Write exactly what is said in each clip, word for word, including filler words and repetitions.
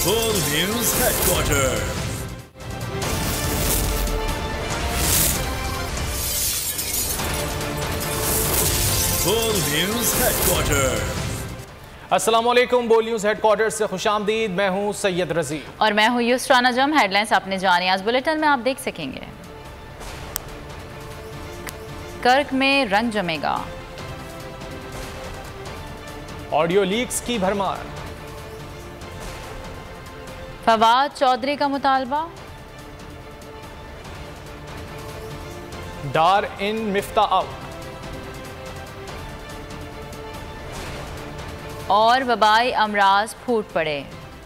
Full News Headquarters. Full News Headquarters. अस्सलामुअलैकुम। बोल news headquarter से खुशामदीद। मैं हूं सैयद रजी और मैं हूं युसरा नजम। हेडलाइंस आपने जाने आज बुलेटिन में आप देख सकेंगे। कर्क में रंग जमेगा, ऑडियो लीक्स की भरमार, फवाद चौधरी का मुतालबा, डार इन मिफ्ता आउट और वबाई अमराज फूट पड़े।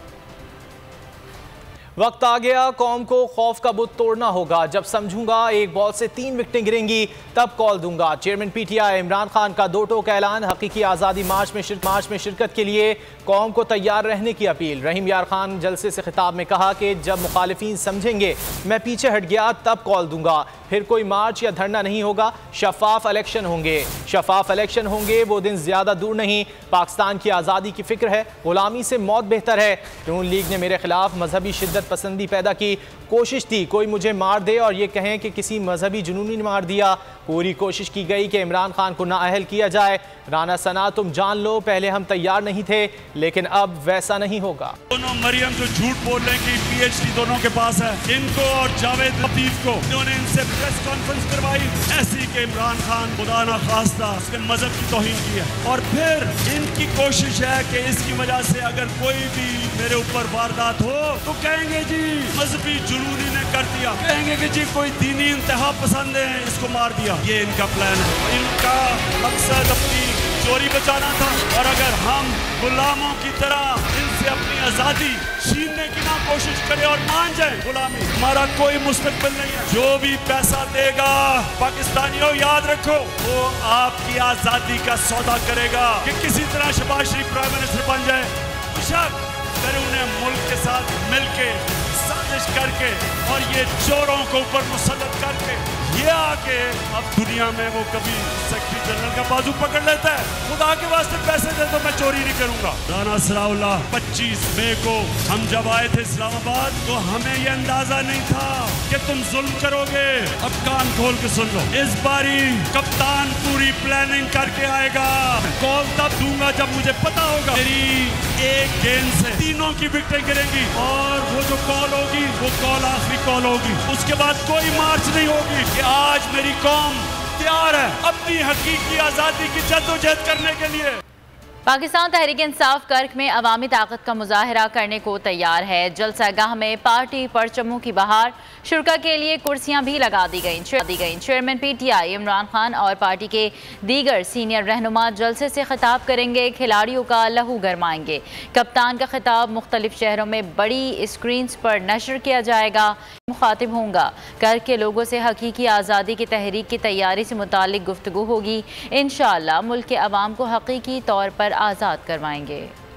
वक्त आ गया, कौम को खौफ का बुत तोड़ना होगा। जब समझूंगा एक बॉल से तीन विकेटें गिरेंगी तब कॉल दूंगा। चेयरमैन पीटीआई इमरान खान का दो टोक ऐलान। हकीकी आज़ादी मार्च में मार्च में शिरकत के लिए कौम को तैयार रहने की अपील। रहीम यार खान जलसे से खिताब में कहा कि जब मुखालिफिन समझेंगे मैं पीछे हट गया तब कॉल दूंगा। फिर कोई मार्च या धरना नहीं होगा, शफाफ इलेक्शन होंगे। शफाफ इलेक्शन होंगे, वो दिन ज़्यादा दूर नहीं। पाकिस्तान की आज़ादी की फिक्र है, गुलामी से मौत बेहतर है। नून लीग ने मेरे खिलाफ मजहबी शिद्दत पसंदी पैदा की कोशिश थी। कोई मुझे मार दे और ये कहें कि किसी मजहबी जुनूनी ने मार दिया। पूरी कोशिश की गई कि इमरान खान को नाअहल किया जाए। राना सना तुम जान लो, पहले हम तैयार नहीं थे लेकिन अब वैसा नहीं होगा। दोनों मरियम जो झूठ बोल रहे हैं कि पीएचडी दोनों के पास है, इनको और जावेद लतीफ को इन्होंने इनसे प्रेस कॉन्फ्रेंस करवाई ऐसी कि इमरान खान खुदा ना खास्ता उसके मजहब की तौहीन की है। और फिर इनकी कोशिश है कि इसकी वजह से अगर कोई भी मेरे ऊपर वारदात हो तो कहेंगे जी मजहबी जुनूनी ने कर दिया, कहेंगे कि जी कोई दीनी इंतहा पसंद है इसको मार दिया। ये इनका प्लान है। इनका मकसद अपनी चोरी बचाना था और अगर हम गुलामों की तरह इनसे अपनी आजादी छीनने की ना कोशिश करें और मान जाए गुलामी, हमारा कोई मुस्तकबिल नहीं है। जो भी पैसा देगा पाकिस्तानियों याद रखो वो आपकी आजादी का सौदा करेगा कि किसी तरह शहबाज शरीफ प्राइम मिनिस्टर बन जाए। बेशक फिर उन्हें मुल्क के साथ मिलके साजिश करके और ये चोरों को ऊपर मुसल्लत करके ये आके अब दुनिया में वो कभी सेक्रेटरी जनरल का बाजू पकड़ लेता है। खुदा के वास्ते पैसे दे तो मैं चोरी नहीं करूंगा। राना सनाउल्लाह पच्चीस मई को हम जब आए थे इस्लामाबाद तो हमें ये अंदाजा नहीं था कि तुम जुल्म करोगे। अब कान खोल के सुन लो, इस बारी कप्तान पूरी प्लानिंग करके आएगा। कॉल तब दूंगा जब मुझे पता होगा मेरी एक गेंद से तीनों की विकेटें गिरेंगी और वो जो कॉल होगी वो कॉल आखिरी कॉल होगी। उसके बाद कोई मार्च नहीं होगी कि आज मेरी कौम तैयार है अपनी हकीकी आजादी की जद्दोजहद करने के लिए। पाकिस्तान तहरीक इंसाफ कर्क में अवामी ताकत का मुजाहरा करने को तैयार है। जलसागाह में पार्टी परचमों की बहार, शुरा के लिए कुर्सियां भी लगा दी गईं दी गईं चेयरमैन पीटीआई इमरान खान और पार्टी के दीगर सीनियर रहनुमा जलसे से खिताब करेंगे, खिलाड़ियों का लहू गरमाएंगे। कप्तान का खिताब मुख्तलिफ शहरों में बड़ी स्क्रीन पर नशर किया जाएगा। मुखातिब होंगे, कर्क के लोगों से हकीकी आज़ादी की तहरीक की तैयारी से मुतालिक गुफ्तगू होगी। इंशाअल्लाह मुल्क के अवाम को हकीकी तौर पर आज़ाद करवाएंगे।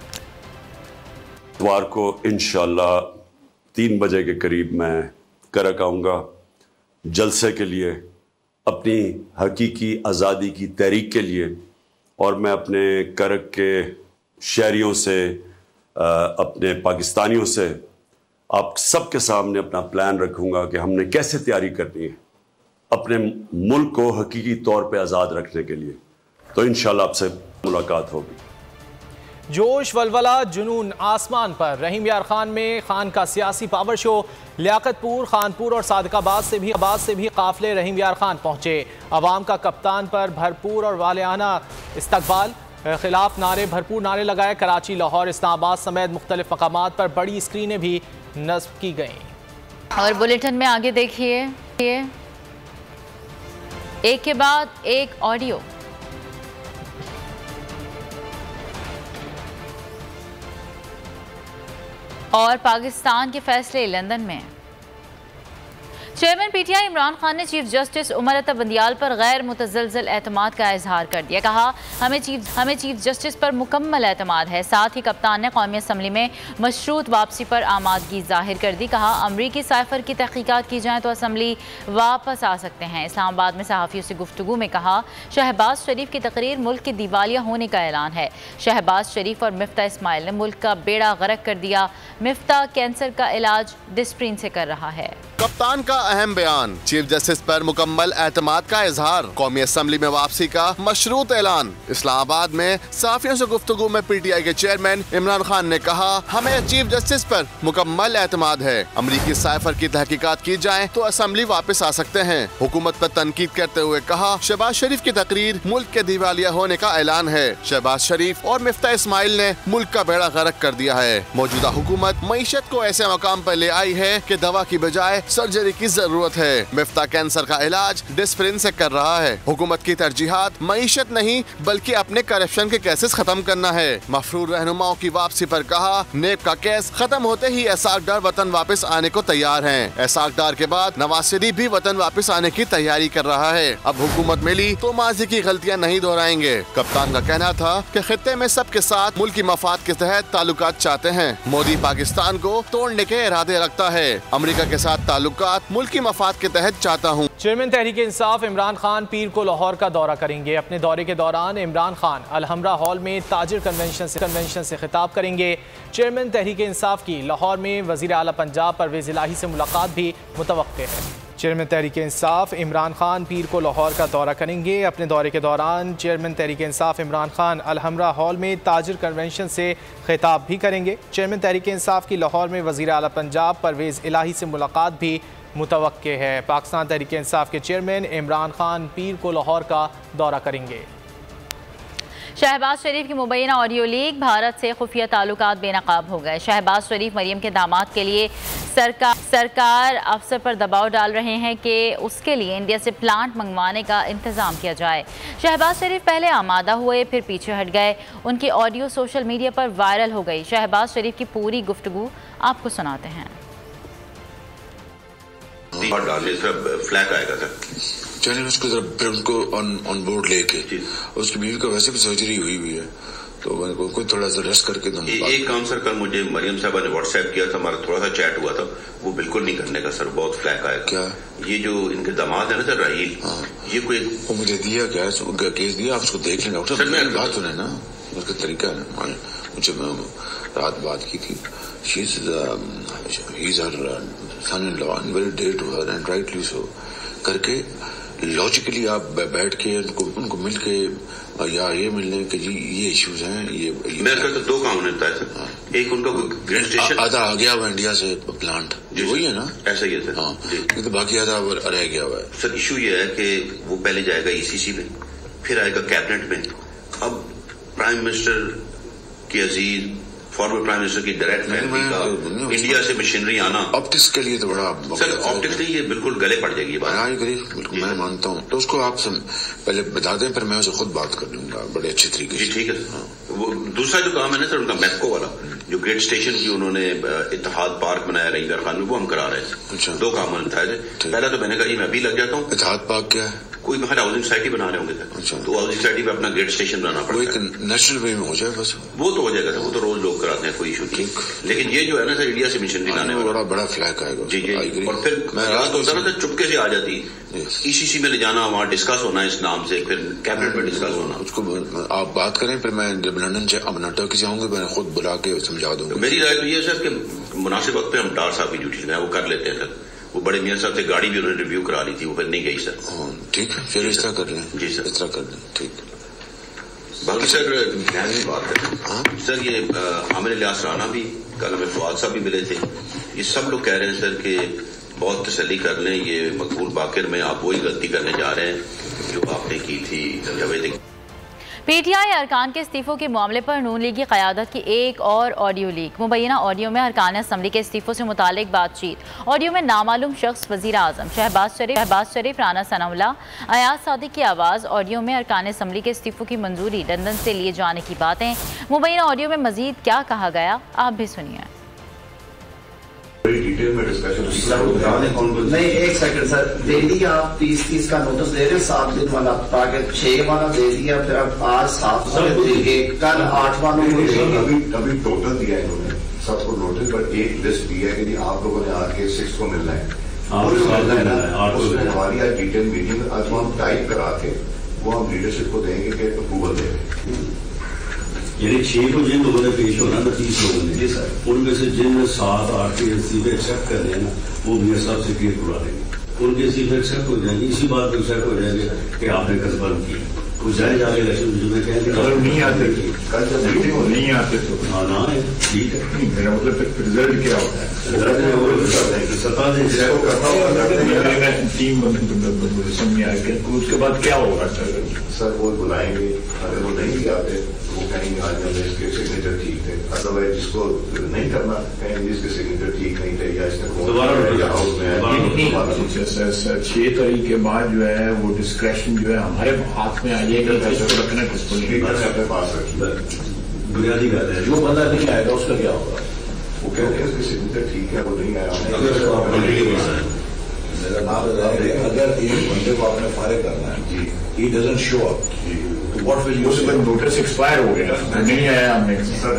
इतवार को इंशाअल्लाह तीन बजे के करीब मैं करक आऊँगा जलसे के लिए, अपनी हकीकी आज़ादी की तहरीक के लिए। और मैं अपने करक के शहरियों से, अपने पाकिस्तानियों से, आप सबके सामने अपना प्लान रखूँगा कि हमने कैसे तैयारी करनी है अपने मुल्क को हकीकी तौर पे आज़ाद रखने के लिए। तो इंशाअल्लाह आपसे मुलाकात होगी। जोश वलवला जुनून आसमान पर। रहीम यार खान में खान का सियासी पावर शो। लियाकतपुर, खानपुर और सादिकाबाद से भी आबाद से भी काफिले रहीम यार खान पहुंचे। अवाम का कप्तान पर भरपूर और वालियाना इस्तकबाल, खिलाफ नारे भरपूर नारे लगाए। कराची, लाहौर, इस्लामाबाद समेत मुख्तलिफ मकामात पर बड़ी स्क्रीनें भी नस्ब की गईं। और बुलेटिन में आगे देखिए, एक के बाद एक ऑडियो। और पाकिस्तान के फैसले लंदन में। चेयरमैन पीटीआई इमरान खान ने चीफ जस्टिस उमर अता बंदियाल पर गैर मुतज़लज़ल एतमाद का इजहार कर दिया। कहा हमें चीफ हमें चीफ जस्टिस पर मुकम्मल एतमाद है। साथ ही कप्तान ने कौमी असम्बली में मशरूत वापसी पर आमादगी जाहिर कर दी। कहा अमरीकी साइफर की तहकीकात की जाए तो असम्बली वापस आ सकते हैं। इस्लामाबाद में सहाफ़ियों से गुफ्तगू में कहा शहबाज शरीफ की तकरीर मुल्क के दिवालिया होने का ऐलान है। शहबाज शरीफ और मिफ्ता इस्माइल ने मुल्क का बेड़ा गर्क कर दिया। मिफ्ता कैंसर का इलाज डिस्प्रिन से कर रहा है। कप्तान का अहम बयान, चीफ जस्टिस पर मुकम्मल एतमाद का इजहार, कौमी असम्बली में वापसी का मशरूत ऐलान। इस्लामाबाद में सहाफियों से गुफ्तगू में पीटीआई के चेयरमैन इमरान खान ने कहा हमें चीफ जस्टिस पर मुकम्मल एतमाद है। अमरीकी साइफर की तहकीकात की जाए तो असम्बली वापस आ सकते हैं। हुकूमत पर तनकीद करते हुए कहा शहबाज शरीफ की तकरीर मुल्क के दिवालिया होने का ऐलान है। शहबाज शरीफ और मिफ्ता इस्माइल ने मुल्क का बेड़ा गर्क कर दिया है। मौजूदा हुकूमत मईशत को ऐसे मकाम पर ले आई है कि दवा की बजाय सर्जरी की जरूरत है। मिफ्ता कैंसर का इलाज डिस्प्रिन से कर रहा है। हुकूमत की तरजीहात मईशत नहीं बल्कि अपने करप्शन के केसेस खत्म करना है। मफरूर रहनुमाओं की वापसी पर कहा नेब का केस खत्म होते ही एसाक डार वतन वापस आने को तैयार हैं। एसाक डार के बाद नवाज शरीफ भी वतन वापस आने की तैयारी कर रहा है। अब हुकूमत मिली तो माजी की गलतियां नहीं दोहराएंगे। कप्तान का कहना था कि खित्ते में सबके साथ मुल्की मफाद के तहत ताल्लुकात चाहते हैं। मोदी पाकिस्तान को तोड़ने के इरादे रखता है। अमेरिका के साथ ताल्लुकात मुल्की मफाद के तहत चाहता हूँ। चेयरमैन तहरीक इंसाफ इमरान खान पीर को लाहौर का दौरा करेंगे। अपने दौरे के दौरान इमरान खान अलहमरा हॉल में ताजिर कन्वेंशन से कन्वेंशन से खिताब करेंगे। चेयरमैन तहरीक इंसाफ की लाहौर में वज़ीर आला पंजाब परवेज़ इलाही से मुलाकात भी मुतवक्के है। चेयरमैन तहरीक इंसाफ इमरान खान पीर को लाहौर का दौरा करेंगे। अपने दौरे के दौरान चेयरमैन तहरीक इंसाफ इमरान खान अलहमरा हॉल में ताजिर कन्वेंशन से खिताब भी करेंगे। चेयरमैन तहरीक इंसाफ की लाहौर में वज़ीर आला पंजाब परवेज़ इलाही से मुलाकात भी मुतवक्के है। पाकिस्तान तहरीक इंसाफ के चेयरमैन इमरान खान पीर को लाहौर का दौरा करेंगे। शहबाज शरीफ की मुबैना ऑडियो लीक, भारत से खुफिया ताल्लुकात बेनकाब हो गए। शहबाज शरीफ मरियम के दामाद के लिए सरकार सरकार अफसर पर दबाव डाल रहे हैं कि उसके लिए इंडिया से प्लांट मंगवाने का इंतज़ाम किया जाए। शहबाज शरीफ पहले आमादा हुए फिर पीछे हट गए। उनकी ऑडियो सोशल मीडिया पर वायरल हो गई। शहबाज शरीफ की पूरी गुफ्तगू आपको सुनाते हैं। फ्लैग आएगा सर, चलिए उसको फिर उनको ऑन ऑन बोर्ड लेके, उसकी बीवी का वैसे भी सर्जरी हुई हुई है तो मैंने को कोई थोड़ा सा रेस्ट करके दो। एक काम सर, कल मुझे मरियम साहबा ने व्हाट्सएप किया था, हमारा थोड़ा सा चैट हुआ था, वो बिल्कुल नहीं करने का सर, बहुत फ्लैग आया। क्या ये जो इनके दामाद है ना सर राहील, हाँ, ये कोई वो मुझे दिया क्या केस दिया, आप उसको देख लेना डॉक्टर साहब, बात सुने ना, उसका तरीका है। मुझे रात बात की थी, she is he is her son in law and very dear to her and rightly so करके लॉजिकली आप बैठ के उनको उनको मिल के या ये मिलने के जी ये इश्यूज हैं। ये मेरे ख्याल से दो काम होता है सर, हाँ। एक उनका ग्रेड स्टेशन आधा आ गया हुआ इंडिया से प्लांट, वही है ना, ऐसा ही है सर, हाँ, तो बाकी आधा रह गया हुआ है। सर इशू ये है कि वो पहले जाएगा ईसीसी में, फिर आएगा कैबिनेट में। अब प्राइम मिनिस्टर की अजीज फॉर्मर प्राइम मिनिस्टर की डायरेक्ट फैमिली का इंडिया से मशीनरी आना ऑप्टिक्स के लिए तो बड़ा सर, ऑप्टिक्स नहीं, ये बिल्कुल गले पड़ जाएगी बात। हाँ बिल्कुल मैं मानता हूँ, तो उसको आप पहले बता दें, फिर मैं उसे खुद बात कर लूंगा बड़े अच्छे तरीके से। ठीक है हाँ। वो दूसरा जो काम है ना सर उनका मैप्को वाला, जो ग्रेट स्टेशन की उन्होंने इत्तेहाद पार्क बनाया रईगर खान में, वो हम करा रहे हैं। अच्छा, दो काम बताए थे। पहला तो मैंने कहा मैं अभी लग जाता हूँ। इत्तेहाद पार्क क्या है? कोई बाहर हाउसिंग सोसाइटी बना रहे होंगे सर। अच्छा, तो हाउसिंग सोसाइटी में अपना गेट स्टेशन बनाना पड़ेगा। एक नेशनल वे में हो जाए बस, वो तो हो जाएगा सर, वो तो रोज लोग कराते हैं, कोई इशू नहीं। लेकिन ये जो है ना सर इंडिया से मिशन लाने बड़ा बड़ा फ्लैग आएगा जी जी, और फिर रात होता ना सर चुपके से आ जाती, ईसीसी में ले जाना, वहाँ डिस्कस होना इस नाम से, फिर कैबिनेट में डिस्कस होना। उसको आप बात करें, फिर मैं जब लंदन से अब टर्की से आऊंगा मैं खुद बुला के समझा दूंगा। मेरी राय तो ये सर कि मुनासिब वक्त पे हम डार साहब की ड्यूटी लगाए, वो कर लेते हैं सर। वो बड़े मियां साहब से गाड़ी भी उन्होंने रिव्यू करा ली थी, वो फिर नहीं गई सर। ठीक है, फिर इस तरह कर रहे हैं। जी सर, इस तरह कर रहे हैं, ठीक। बाकी सर ध्यान की बात है सर, ये आमिर इलियास राना भी कल हमें फवाद साहब भी मिले थे, ये सब लोग कह रहे हैं सर कि बहुत तसल्ली कर लें, ये मकबूल बाकिर में आप वही गलती करने जा रहे हैं जो आपने की थी जवेद। पीटीआई अरकान के इस्तीफों के मामले पर नून लीग की क़यादत की एक और ऑडियो लीक। मुबैना ऑडियो में अरकान असम्बली के इस्तीफों से मुतालिक बातचीत। ऑडियो में नामालूम शख्स वज़ीर आज़म शहबाज शरीफ शहबाज शरीफ राना सनाउल्लाह अयाज सादिक की आवाज़। ऑडियो में अरकान असम्बली के इस्तीफों की मंजूरी लंदन से लिए जाने की बातें। मुबैना ऑडियो में मजीद क्या कहा गया आप भी सुनिए। डिटेल में डिस्कशन नहीं। एक सेकंड सर, डेली आप तीस तीस का नोटिस दे रहे हैं, सात दिन वाला टारगेट छह वाला दे दिया, फिर अब आज सात वाले कल आठ वालों को अभी अभी टोटल दिया इन्होंने सबको नोटिस, बट एक लिस्ट दी है कि आप लोगों ने आके सिक्स को मिलना है, मिलना है ना। उसमें हमारी आज डिटेल मीटिंग आज हम टाइप करा के वो हम लीडरशिप को देंगे कि अप्रूवल देंगे। यानी छह को जिन लोगों ने पेश होना ना तीस लोगों ने, जी सर, उनमें से जिन सात आठ के इस्तीफे एक्सेप्ट कर रहे हैं ना, वो मेयर साहब से क्लियर करवा देंगे, उनके इस्तीफे एक्सेप्ट हो जाएंगे, इसी बात पर एक्सेप्ट हो जाएंगे कि आपने कसबा किया, वो जाए जाके इलेक्शन में कहेंगे कल नहीं आते, कल जब मीटिंग हो नहीं आते तो हाँ ना है, ठीक है। मेरा मतलब रिजल्ट क्या होता है, सत्ता टीम समझ में आएगी, उसके बाद क्या होगा सर, वो बुलाएंगे, अगर वो नहीं भी आते वो कहेंगे आज हमने इसके सिग्नेचर ठीक थे, अदरवाइज जिसको नहीं करना कहेंगे इसके सिग्नेचर ठीक नहीं थे या इसने हाउस में छह तारीख के बाद जो है वो डिस्क्रेशन जो है हमारे हाथ में आई है कि किसको रखना है किसको नहीं करना, अपने पास रखना बुनियादी बात है। जो बंदा नहीं आएगा उसका क्या होगा, वो कहते हैं उसकी सिग्नेचर ठीक है वो नहीं आया, मेरा नाम अगर एक बंदे को आपने फारिग करना है जी, ही डजंट शो अप जी, तो what will you say, notice expire हो गया नहीं आया, हमने सर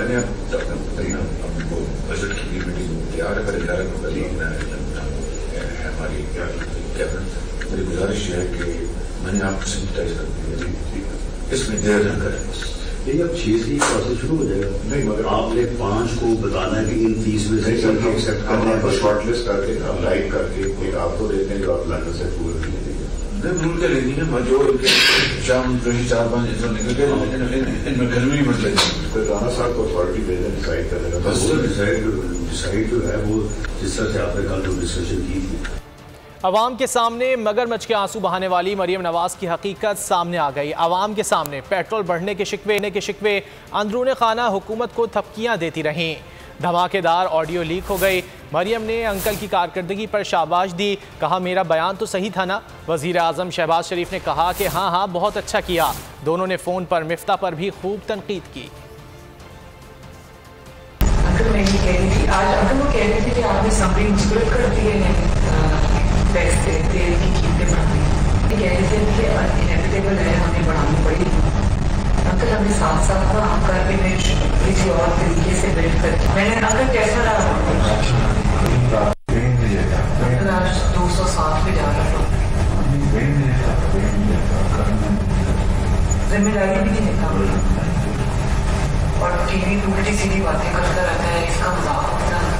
बजट की मीटिंग तैयार है, ग्यारह को हमारी कैबिनेट, मेरी गुजारिश है कि मैंने आपको सैनिटाइज कर दिया, इसमें देर न करें। नहीं, अब छह से प्रोसेस शुरू हो जाएगा, नहीं मगर आपने पांच को बताना है कि इन तीस में से एक्सेप्ट करना है, शॉर्ट लिस्ट करके आप लाइक करके एक आपको देते हैं जो आप लंदन से पूरे नहीं भूल के लेनी है, जो शाम चार पाँच ऐसा निकल गए इनमें घर में ही मत लगे, राणा साहब को अथॉरिटी भेजने डिसाइड करेगा, डिसाइड डिसाइड जो है वो जिस तरह से आपने कल जो डिस्कशन की थी। अवाम के सामने मगरमच्छ के आंसू बहाने वाली मरियम नवाज की हकीकत सामने आ गई। अवाम के सामने पेट्रोल बढ़ने के शिकवे के शिकवे अंदरूने खाना हुकूमत को थपकियां देती रहीं। धमाकेदार ऑडियो लीक हो गई। मरियम ने अंकल की कारकर्दगी पर शाबाश दी, कहा मेरा बयान तो सही था ना। वजीर आजम शहबाज शरीफ ने कहा कि हाँ हाँ बहुत अच्छा किया। दोनों ने फ़ोन पर मिफ्ता पर भी खूब तनकीद की। अंकल मैं ये कह रही थी, आज अंकल वो कह रही थी कि आपने समरी मुस्कुरात कर दिए हैं, पैसे तेल की कीमतें बढ़ गई, कह रहे थे कि इनएविटेबल है, हमें बढ़ानी पड़ेगी। अंकल हमने साथ साथ ना आपका इमेज किसी और तरीके से बिल्ड कर, मैंने अंकल कैसा रहा अंकल आज दो सौ सात पे जा रहा था, जिम्मेदारी भी नहीं लेता और टीवी पे उल्टी सीधी बातें करता रहता है, इसका मजाक होता है।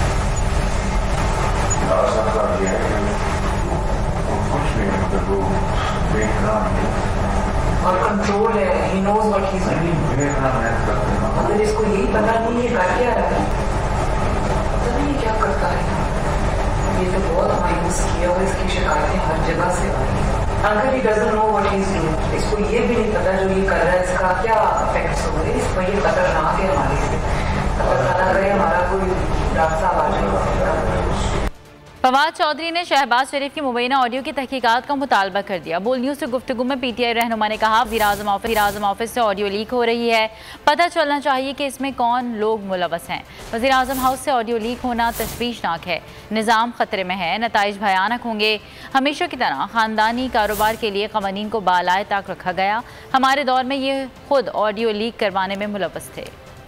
और कंट्रोल है, he knows what he's doing। अगर इसको यही पता नहीं है कर क्या रहा है, पता नहीं क्या करता है, ये तो बहुत मायूस किया हुआ, इसकी शिकायतें हर जगह से आ रही है। अगर he doesn't know what he's doing, इसको ये भी नहीं पता जो ये कर रहा है इसका क्या इफेक्ट्स हो रहे, इसको ये खतरनाक है हमारे लिए, अगर पता करे हमारा कोई रास्ता आ जाए। फवाद चौधरी ने शहबाज शरीफ की मुबैना ऑडियो की तहकीकात का मुतालबा कर दिया। बोल न्यूज़ से गुफ्तगू में पीटीआई रहनुमा ने कहा वज़ीर आज़म ऑफिस वज़ीर आज़म ऑफिस से ऑडियो लीक हो रही है, पता चलना चाहिए कि इसमें कौन लोग मुलव्वस हैं। वज़ीर आज़म हाउस से ऑडियो लीक होना तशवीशनाक है, निज़ाम ख़तरे में है, नताइज भयानक होंगे। हमेशा की तरह ख़ानदानी कारोबार के लिए क़वानीन को बालाए ताक रखा गया। हमारे दौर में ये खुद ऑडियो लीक करवाने में मुलव्वस थे।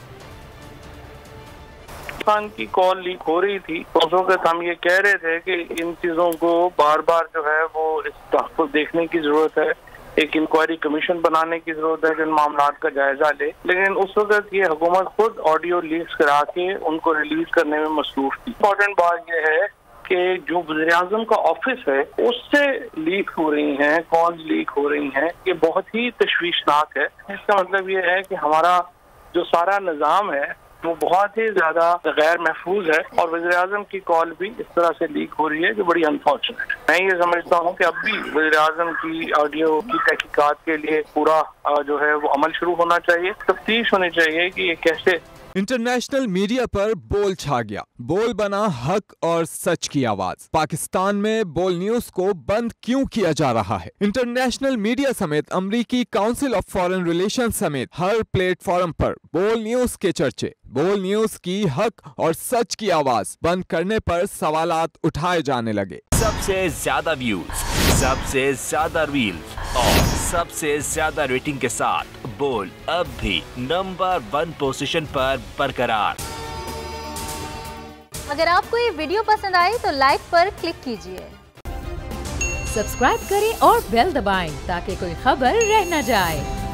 खान की कॉल लीक हो रही थी, उस वक्त हम ये कह रहे थे कि इन चीज़ों को बार बार जो है वो इस तहफ़्फ़ुज़ देखने की ज़रूरत है, एक इंक्वायरी कमीशन बनाने की ज़रूरत है जो इन मामलों का जायजा ले। लेकिन उस वक्त ये हुकूमत खुद ऑडियो लीक्स करा के उनको रिलीज करने में मसरूफ थी। इम्पोर्टेंट बात यह है कि जो वज़ीर आज़म का ऑफिस है उससे लीक हो रही हैं, कॉल लीक हो रही हैं, ये बहुत ही तशवीशनाक है। इसका मतलब ये है कि हमारा जो सारा निज़ाम है वो बहुत ही ज्यादा गैर महफूज है और वज़ीर आज़म की कॉल भी इस तरह से लीक हो रही है जो बड़ी अनफॉर्चुनेट है। मैं ये समझता हूँ कि अब भी वज़ीर आज़म की ऑडियो की तहकीकात के लिए पूरा जो है वो अमल शुरू होना चाहिए, तफ्तीश होनी चाहिए कि ये कैसे इंटरनेशनल मीडिया पर बोल छा गया। बोल बना हक और सच की आवाज। पाकिस्तान में बोल न्यूज को बंद क्यों किया जा रहा है? इंटरनेशनल मीडिया समेत अमेरिकी काउंसिल ऑफ फॉरेन रिलेशंस समेत हर प्लेटफॉर्म पर बोल न्यूज के चर्चे। बोल न्यूज की हक और सच की आवाज बंद करने पर सवालात उठाए जाने लगे। सबसे ज्यादा व्यूज, सबसे ज्यादा रील्स और सबसे ज्यादा रेटिंग के साथ बोल अब भी नंबर वन पोजीशन पर बरकरार। अगर आपको ये वीडियो पसंद आए तो लाइक पर क्लिक कीजिए, सब्सक्राइब करें और बेल दबाएं ताकि कोई खबर रह न जाए।